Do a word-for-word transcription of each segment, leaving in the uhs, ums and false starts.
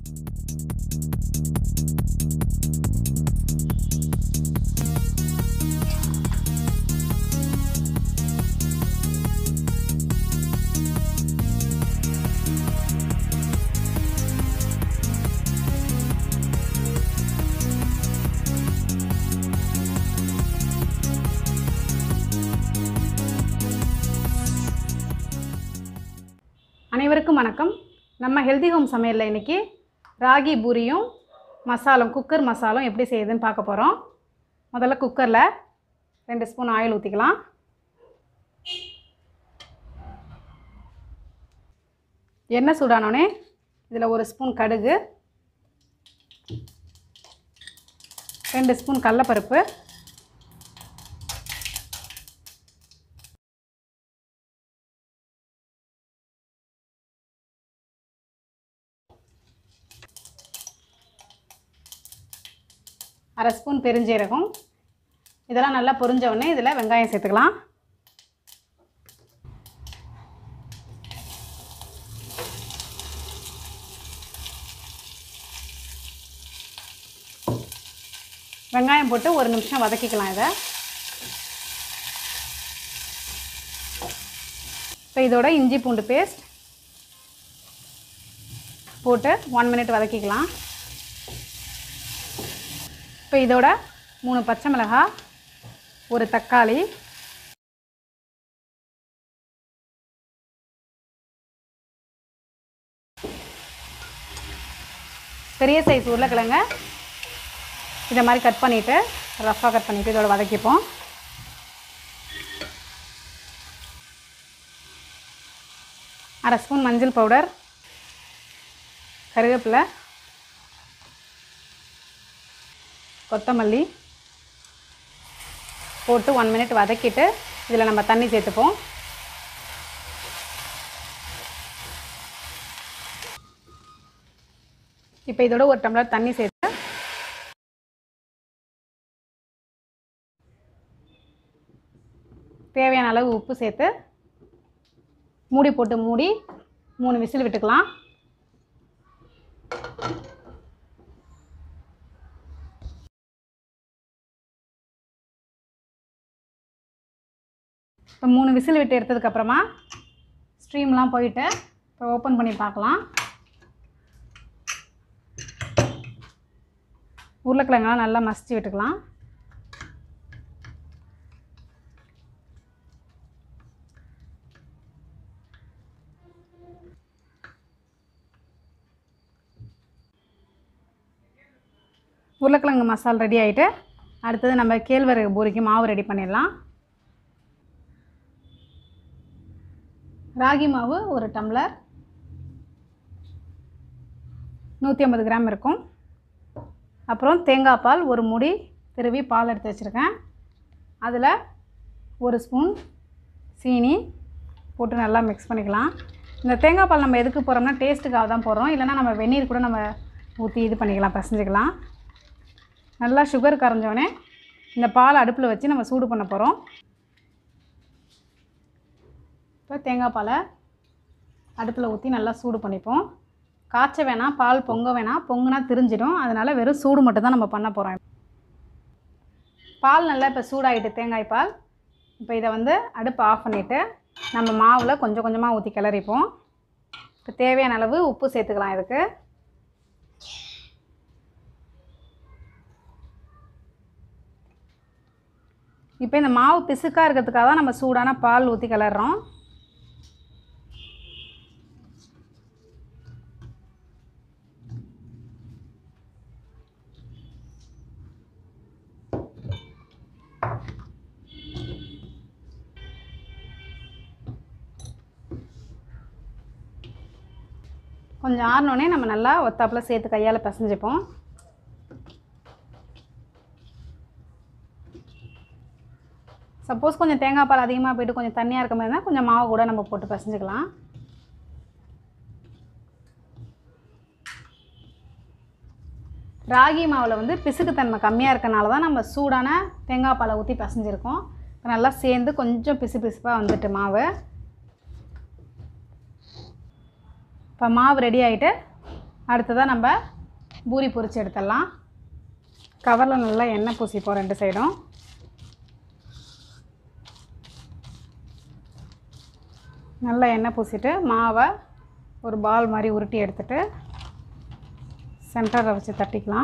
அனைவருக்கும் வணக்கம். நம்ம ஹெல்தி ஹோம் சமையலில் இன்றைக்கி ராகி பூரியும் மசாலும் குக்கர் மசாலும் எப்படி செய்யுதுன்னு பார்க்க போகிறோம். முதல்ல குக்கரில் ரெண்டு ஸ்பூன் ஆயில் ஊற்றிக்கலாம். எண்ணெய் சூடானோடனே இதில் ஒரு ஸ்பூன் கடுகு, ரெண்டு ஸ்பூன் கடலைப்பருப்பு, அரை ஸ்பூன் பெருஞ்சீரகம். இதெல்லாம் நல்லா பொரிஞ்ச உடனே இதில் வெங்காயம் சேர்த்துக்கலாம். வெங்காயம் போட்டு ஒரு நிமிஷம் வதக்கிக்கலாம். இதை இப்போ இதோட இஞ்சி பூண்டு பேஸ்ட் போட்டு ஒன் மினிட் வதக்கிக்கலாம். இப்போ இதோட மூணு பச்சை மிளகாய், ஒரு தக்காளி, பெரிய சைஸ் உருளைக்கிழங்க இதை மாதிரி கட் பண்ணிவிட்டு ரஃப்பாக கட் பண்ணிவிட்டு இதோட வதக்கிப்போம். அரை ஸ்பூன் மஞ்சள் பவுடர், கருவேப்பிலை, கொத்தமல்லி போட்டு ஒன் மினிட் வதக்கிட்டு இதில் நம்ம தண்ணி சேர்த்துப்போம். இப்போ இதோட ஒரு டம்ளர் தண்ணி சேர்த்து தேவையான அளவு உப்பு சேர்த்து மூடி போட்டு மூடி மூணு விசில் விட்டுக்கலாம். இப்போ மூணு விசில் விட்டு எடுத்ததுக்கப்புறமா ஸ்ட்ரீம்லாம் போயிட்டு இப்போ ஓப்பன் பண்ணி பார்க்கலாம். உருளைக்கிழங்கெல்லாம் நல்லா மசிச்சு விட்டுக்கலாம். உருளைக்கிழங்கு மசாலா ரெடி ஆகிட்டு அடுத்தது நம்ம கேழ்வரகு பூரிக்கு மாவு ரெடி பண்ணிடலாம். ராகி மாவு ஒரு டம்ளர், நூற்றி ஐம்பது கிராம் இருக்கும். அப்புறம் தேங்காய் பால் ஒரு மூடி திருவி பால் எடுத்து வச்சுருக்கேன். அதில் ஒரு ஸ்பூன் சீனி போட்டு நல்லா மிக்ஸ் பண்ணிக்கலாம். இந்த தேங்காய் பால் நம்ம எதுக்கு போகிறோம்னா டேஸ்ட்டுக்காக தான் போடுறோம். இல்லைனா நம்ம வெந்நீர் கூட நம்ம ஊற்றி இது பண்ணிக்கலாம், பசஞ்சிக்கலாம். நல்லா சுகர் கரைஞ்சோடனே இந்த பால் அடுப்பில் வச்சு நம்ம சூடு பண்ண போகிறோம். இப்போ தேங்காய் பாலை அடுப்பில் ஊற்றி நல்லா சூடு பண்ணிப்போம். காய்ச்ச வேணாம், பால் பொங்க வேணாம், பொங்குனா திரிஞ்சிடும். அதனால் வெறும் சூடு மட்டும் தான் நம்ம பண்ண போகிறோம். பால் நல்லா இப்போ சூடாகிட்டு தேங்காய் பால். இப்போ இதை வந்து அடுப்பை ஆஃப் பண்ணிவிட்டு நம்ம மாவில் கொஞ்சம் கொஞ்சமாக ஊற்றி கிளறிப்போம். இப்போ தேவையான அளவு உப்பு சேர்த்துக்கலாம். இதுக்கு இப்போ இந்த மாவு பிசுக்காக இருக்கிறதுக்காக தான் நம்ம சூடான பால் ஊற்றி கிளறோம். கொஞ்சம் ஆறினோடனே நம்ம நல்லா ஒத்தாப்பில் சேர்த்து கையால் பிசைஞ்சிப்போம். சப்போஸ் கொஞ்சம் தேங்காய் பால் அதிகமாக போய்ட்டு கொஞ்சம் தண்ணியாக இருக்க மாதிரி இருந்தால் கொஞ்சம் மாவு கூட நம்ம போட்டு பிசைஞ்சிக்கலாம். ராகி மாவில் வந்து பிசுக்குத்தன்மை கம்மியாக இருக்கனால தான் நம்ம சூடான தேங்காய் பாலை ஊற்றி பிசைஞ்சிருக்கோம். இப்போ நல்லா சேர்ந்து கொஞ்சம் பிசு பிசுப்பாக வந்துட்டு மாவு. இப்போ மாவு ரெடி ஆகிட்டு அடுத்ததாக நம்ம பூரி பொரிச்சு எடுத்துடலாம். கவரில் நல்லா எண்ணெய் பூசிப்போம் ரெண்டு சைடும். நல்லா எண்ணெய் பூசிட்டு மாவை ஒரு பால் மாதிரி உருட்டி எடுத்துட்டு சென்டரில் வச்சு தட்டிக்கலாம்.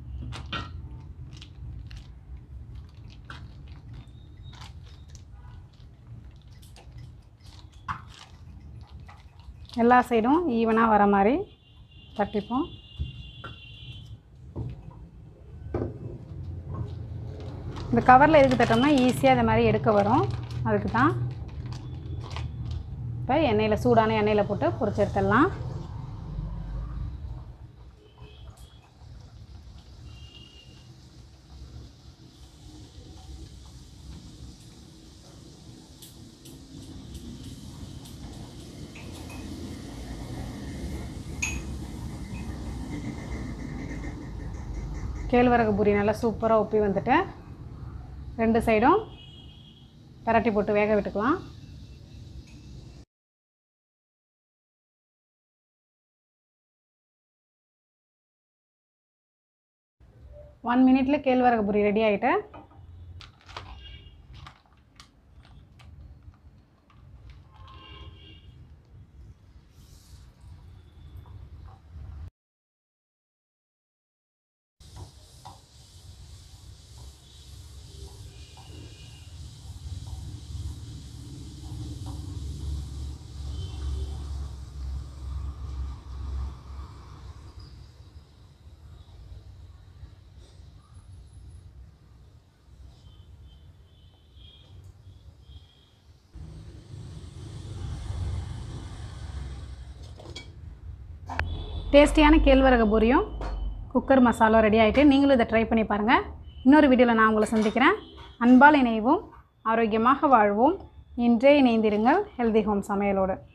எல்லா சைடும் ஈவனாக வர மாதிரி தட்டிப்போம். இந்த கவரில் எதுக்கு தட்டோம்னா ஈஸியாக இந்த மாதிரி எடுக்க வரும், அதுக்கு தான். இப்போ எண்ணெயில் சூடான எண்ணெயில் போட்டு பொரிச்சு எடுத்துடலாம். கேழ்வரகு பூரி நல்லா சூப்பராக உப்பி வந்துட்டு ரெண்டு சைடும் பரட்டி போட்டு வேக விட்டுக்கலாம். ஒன் மினிட்ல கேழ்வரகு பூரி ரெடி ஆகிட்டு டேஸ்டியான கேழ்வரகு பூரியும் குக்கர் மசாலா ரெடி ஆகிட்டு நீங்களும் இதை ட்ரை பண்ணி பாருங்கள். இன்னொரு வீடியோவில் நான் உங்களை சந்திக்கிறேன். அன்பால் இணைவோம், ஆரோக்கியமாக வாழ்வோம். இன்றே இணைந்திருங்கள் ஹெல்தி ஹோம் சமையலோடு.